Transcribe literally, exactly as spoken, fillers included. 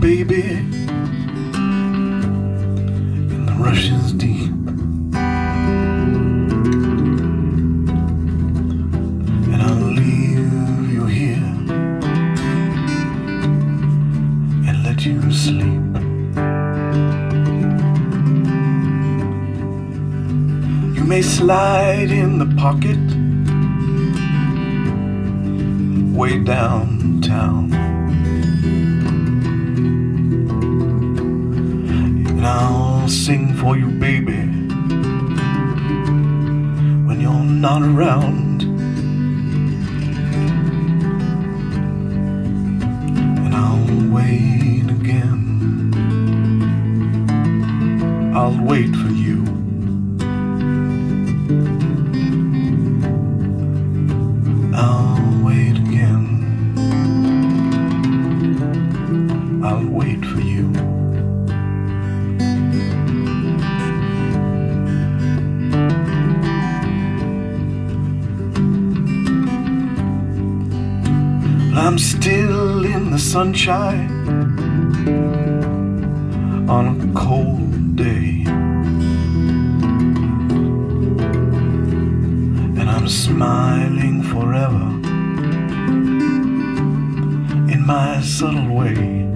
baby, in the rushes deep. And I'll leave you here and let you sleep. You may slide in the pocket way downtown, and I'll sing for you, baby, when you're not around. And I'll wait again, I'll wait for you. I'll wait again, I'll wait for you. I'm still in the sunshine on a cold day, and I'm smiling forever in my subtle way.